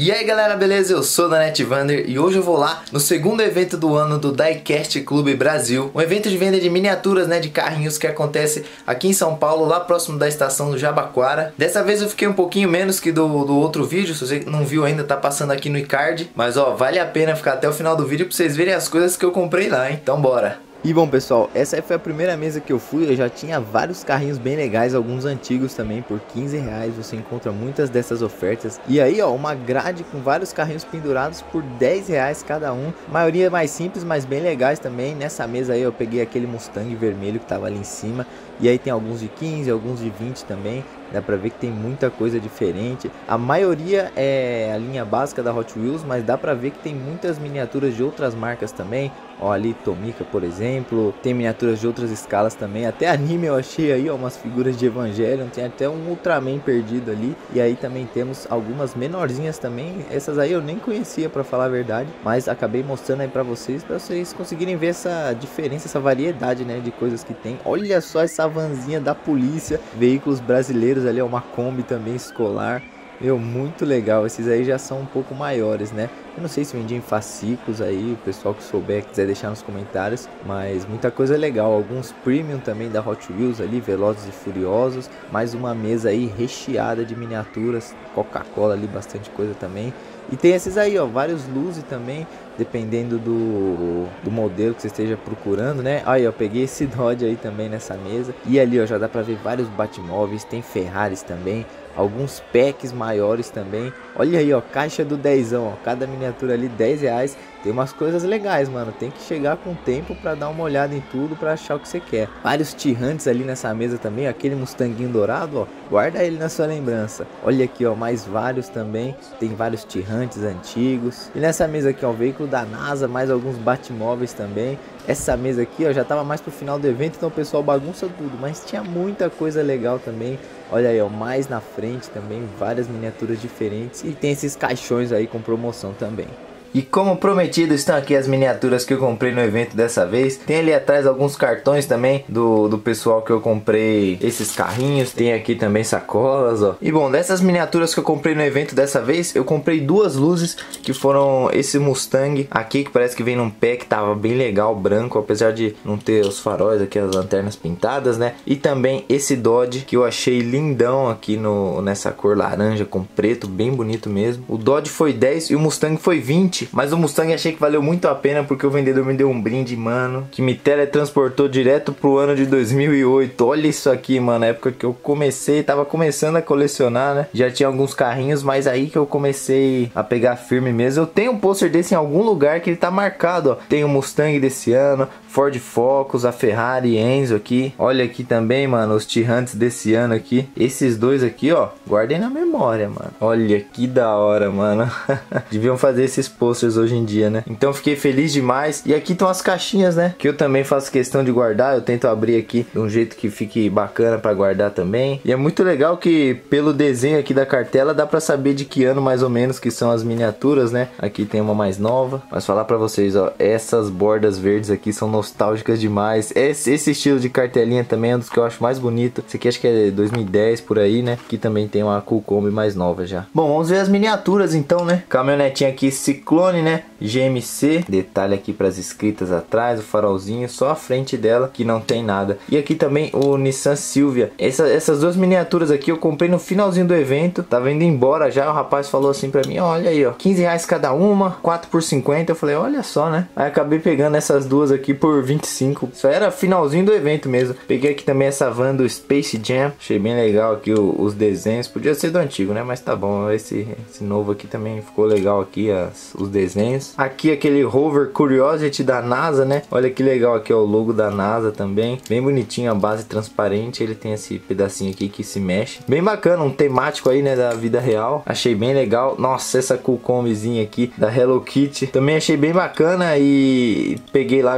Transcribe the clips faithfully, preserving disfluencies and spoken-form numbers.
E aí galera, beleza? Eu sou o Danetvander e hoje eu vou lá no segundo evento do ano do Diecast Clube Brasil, um evento de venda de miniaturas, né, de carrinhos que acontece aqui em São Paulo, lá próximo da estação do Jabaquara. Dessa vez eu fiquei um pouquinho menos que do, do outro vídeo, se você não viu ainda, tá passando aqui no iCard, mas ó, vale a pena ficar até o final do vídeo pra vocês verem as coisas que eu comprei lá, hein? Então bora! E bom pessoal, essa aí foi a primeira mesa que eu fui, eu já tinha vários carrinhos bem legais, alguns antigos também, por quinze reais você encontra muitas dessas ofertas. E aí ó, uma grade com vários carrinhos pendurados por dez reais cada um, a maioria mais simples, mas bem legais também. Nessa mesa aí eu peguei aquele Mustang vermelho que tava ali em cima, e aí tem alguns de quinze, alguns de vinte também. Dá pra ver que tem muita coisa diferente. A maioria é a linha básica da Hot Wheels, mas dá pra ver que tem muitas miniaturas de outras marcas também. Ó, ali Tomica, por exemplo. Tem miniaturas de outras escalas também. Até anime eu achei aí, ó, umas figuras de Evangelion. Tem até um Ultraman perdido ali. E aí também temos algumas menorzinhas também. Essas aí eu nem conhecia, pra falar a verdade, mas acabei mostrando aí pra vocês, pra vocês conseguirem ver essa diferença, essa variedade, né, de coisas que tem. Olha só essa vanzinha da polícia. Veículos brasileiros ali, ó, uma Kombi também escolar. Meu, muito legal. Esses aí já são um pouco maiores, né? Eu não sei se vendia em fascículos aí, o pessoal que souber quiser deixar nos comentários, mas muita coisa legal. Alguns premium também da Hot Wheels ali, Velozes e Furiosos. Mais uma mesa aí recheada de miniaturas, Coca-Cola ali, bastante coisa também. E tem esses aí, ó, vários Luzi também, dependendo do, do modelo que você esteja procurando, né? Aí, eu peguei esse Dodge aí também nessa mesa. E ali, ó, já dá pra ver vários Batmóveis, tem Ferraris também, alguns packs maiores também. Olha aí, ó, caixa do dezão, ó, cada miniatura ali dez reais. Tem umas coisas legais, mano. Tem que chegar com tempo pra dar uma olhada em tudo, pra achar o que você quer. Vários T-Hunts ali nessa mesa também. Aquele Mustanguinho dourado, ó, guarda ele na sua lembrança. Olha aqui, ó, mais vários também. Tem vários T-Hunts antigos. E nessa mesa aqui, ó, o veículo da NASA, mais alguns Batmóveis também. Essa mesa aqui, ó, já tava mais pro final do evento, então o pessoal bagunça tudo, mas tinha muita coisa legal também. Olha aí, ó, mais na frente também, várias miniaturas diferentes. E tem esses caixões aí com promoção também. E como prometido, estão aqui as miniaturas que eu comprei no evento dessa vez. Tem ali atrás alguns cartões também do, do pessoal que eu comprei esses carrinhos. Tem aqui também sacolas, ó. E bom, dessas miniaturas que eu comprei no evento dessa vez, eu comprei duas luzes, que foram esse Mustang aqui, que parece que vem num pack, tava bem legal, branco, apesar de não ter os faróis aqui, as lanternas pintadas, né? E também esse Dodge, que eu achei lindão aqui no, nessa cor laranja com preto, bem bonito mesmo. O Dodge foi dez e o Mustang foi vinte. Mas o Mustang achei que valeu muito a pena, porque o vendedor me deu um brinde, mano, que me teletransportou direto pro ano de dois mil e oito. Olha isso aqui, mano, na época que eu comecei, tava começando a colecionar, né? Já tinha alguns carrinhos, mas aí que eu comecei a pegar firme mesmo. Eu tenho um pôster desse em algum lugar que ele tá marcado, ó. Tem o Mustang desse ano, Ford Focus, a Ferrari Enzo aqui. Olha aqui também, mano, os T-Hunts desse ano aqui. Esses dois aqui, ó, guardem na memória, mano. Olha que da hora, mano. Deviam fazer esses posters hoje em dia, né? Então fiquei feliz demais. E aqui estão as caixinhas, né, que eu também faço questão de guardar. Eu tento abrir aqui de um jeito que fique bacana para guardar também. E é muito legal que pelo desenho aqui da cartela dá para saber de que ano mais ou menos que são as miniaturas, né? Aqui tem uma mais nova. Mas falar para vocês, ó, essas bordas verdes aqui são nostálgicas demais. Esse, esse estilo de cartelinha também é um dos que eu acho mais bonito. Esse aqui acho que é dois mil e dez por aí, né? Aqui também tem uma Cool Kombi mais nova já. Bom, vamos ver as miniaturas então, né? Caminhonetinha aqui Ciclone, né? G M C, detalhe aqui para as escritas atrás, o farolzinho, só a frente dela que não tem nada. E aqui também o Nissan Silvia. Essa, essas duas miniaturas aqui eu comprei no finalzinho do evento, tava indo embora já, o rapaz falou assim pra mim, olha aí, ó, quinze reais cada uma, quatro por cinquenta, eu falei, olha só, né? Aí acabei pegando essas duas aqui por vinte e cinco. Isso era finalzinho do evento mesmo. Peguei aqui também essa van do Space Jam, achei bem legal aqui o, os desenhos, podia ser do antigo, né? Mas tá bom, esse, esse novo aqui também ficou legal aqui, as, os desenhos. Aqui aquele Rover Curiosity da NASA, né? Olha que legal aqui, ó, o logo da NASA também. Bem bonitinho, a base transparente. Ele tem esse pedacinho aqui que se mexe. Bem bacana, um temático aí, né, da vida real. Achei bem legal. Nossa, essa Cool Kombizinha aqui da Hello Kitty. Também achei bem bacana e peguei lá junto com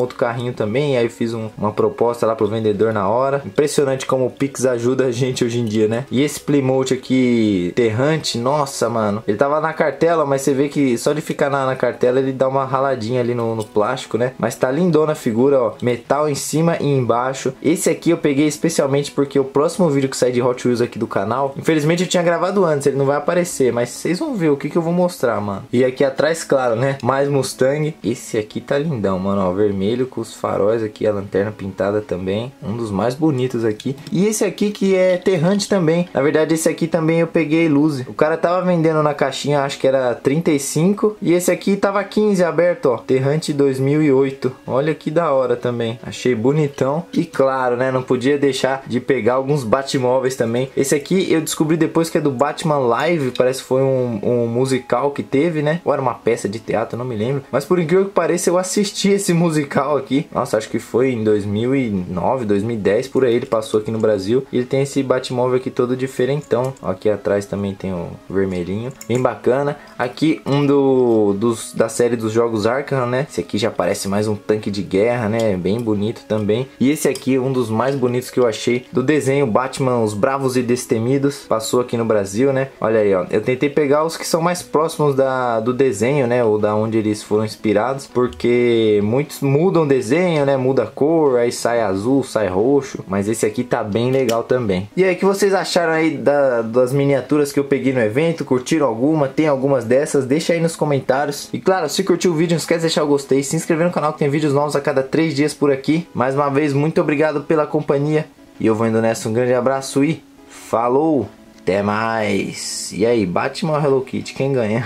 outro carrinho também, aí eu fiz um, uma proposta lá pro vendedor na hora. Impressionante como o Pix ajuda a gente hoje em dia, né? E esse Plymouth aqui, Terrante, nossa, mano, ele tava na cartela, mas você vê que só de ficar na, na cartela ele dá uma raladinha ali no, no plástico, né? Mas tá lindona a figura, ó, metal em cima e embaixo. Esse aqui eu peguei especialmente porque o próximo vídeo que sai de Hot Wheels aqui do canal, infelizmente eu tinha gravado antes, ele não vai aparecer, mas vocês vão ver o que que eu vou mostrar, mano. E aqui atrás, claro, né, mais Mustang. Esse aqui tá lindão, mano, ó, vermelho com os faróis aqui, a lanterna pintada também, um dos mais bonitos aqui. E esse aqui que é Terrante também, na verdade esse aqui também eu peguei Luzi. O cara tava vendendo na caixinha, acho que era trinta e cinco, e esse aqui tava quinze aberto, ó, Terrante dois mil e oito. Olha que da hora também, achei bonitão. E claro, né, não podia deixar de pegar alguns Batmóveis também. Esse aqui eu descobri depois que é do Batman Live, parece que foi um, um musical que teve, né, ou era uma peça de teatro, não me lembro, mas por incrível que pareça eu assisti esse musical aqui, nossa, acho que foi em dois mil e nove, dois mil e dez, por aí ele passou aqui no Brasil. E ele tem esse Batmóvel aqui todo diferentão, aqui atrás também tem o vermelhinho, bem bacana. Aqui um do, dos, da série dos jogos Arkham, né, esse aqui já parece mais um tanque de guerra, né, bem bonito também. E esse aqui um dos mais bonitos que eu achei do desenho Batman, os Bravos e Destemidos, passou aqui no Brasil, né, olha aí, ó, eu tentei pegar os que são mais próximos da, do desenho, né, ou da onde eles foram inspirados, porque muitos mudam o desenho, né, muda a cor, aí sai azul, sai roxo, mas esse aqui tá bem legal também. E aí, o que vocês acharam aí da, das miniaturas que eu peguei no evento? Curtiram alguma? Tem algumas dessas? Deixa aí nos comentários. E claro, se curtiu o vídeo, não esquece de deixar o gostei, se inscrever no canal que tem vídeos novos a cada três dias por aqui. Mais uma vez, muito obrigado pela companhia. E eu vou indo nessa, um grande abraço e falou! Até mais! E aí, Batman ou Hello Kitty? Quem ganha?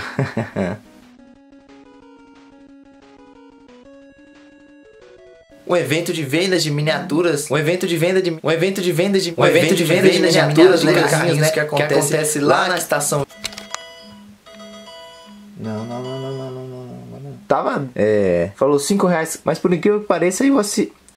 Um evento de vendas de miniaturas, um evento de venda de um evento de venda de um evento de venda de miniaturas, né, carrinhos, né, que acontece, que acontece lá na estação. Não, não, não, não, não, não, não, não. Tava, é, falou cinco reais, mas por incrível que pareça, aí você